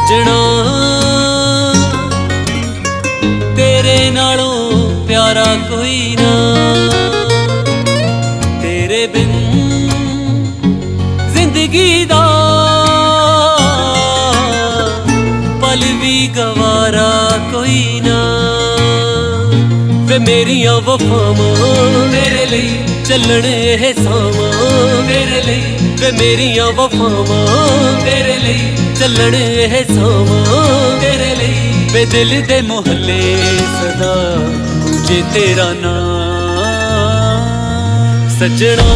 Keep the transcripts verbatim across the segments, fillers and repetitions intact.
सजना तेरे नालों प्यारा कोई ना, तेरे बिन जिंदगी दा पल भी गवारा कोई ना। वे मेरिया वफावां तेरे लिए चलन एह सावां तेरे लिए, वे मेरिया वफावां तेरे लिए चलन एह सावां तेरे लिए। वे दिल दे मोहल्ले सदा गूंजे तेरा नाम सजना।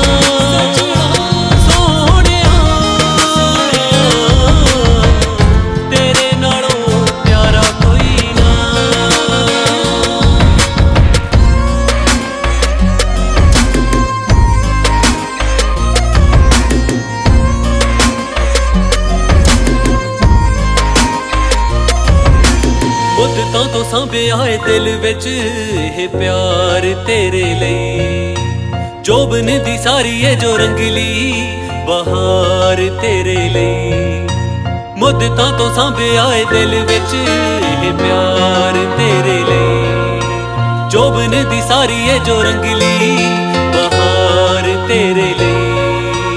तो सांभिया है दिल विच ये प्यार तेरे लिए, जोबन दी सारी है जो रंगली बहार तेरे लिए। मुद्दतां तो सांभिया है दिल विच ये प्यार तेरे लिए, जोबन दी सारी है जो रंगली बहार तेरे लिए।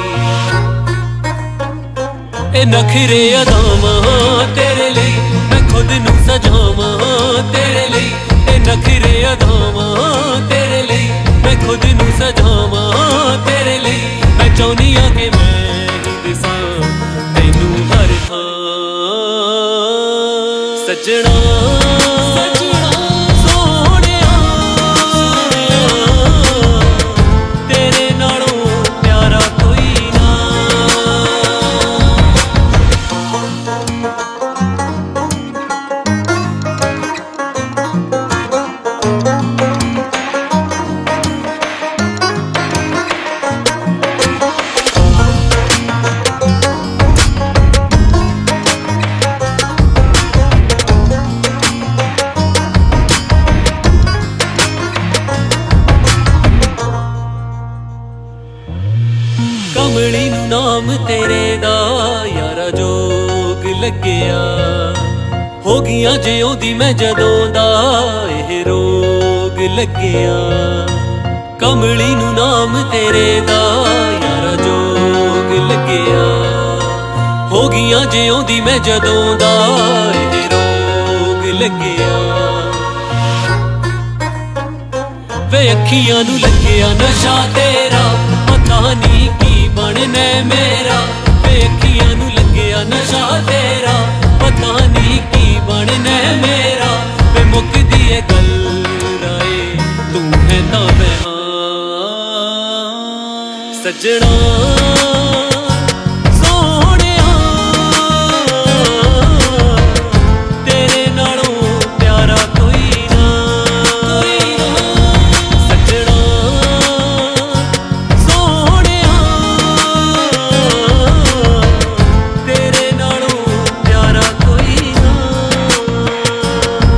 ए नखरे अदावां तेरे लिए मैं खुद नू सजावां तेरे लिए, ए नखरे अदावां तेरे लिए मैं खुद नू सजावां तेरे लिए। मैं चाहनी हां कि मैं ही दिसां तैनू हर थां सजना। कमली नू नाम तेरे दा यारा जोग लग्या, हो गईयां जिउंदी मैं जदों दा एह रोग लग्या। कमली नू नाम तेरे दा यारा जोग लग्या, हो गईयां जिउंदी मैं जदों दा एह रोग लग्या। वे अखियां नू लग्या नशा तेरा पता नहीं की बनना मेरा, वे अखियां नू लग्या नशा तेरा पता नहीं की बनना मेरा। वे मुकदी है गल राए तू है तां मैं हां सजना।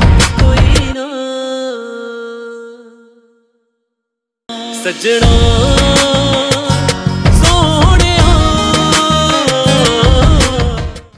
सजना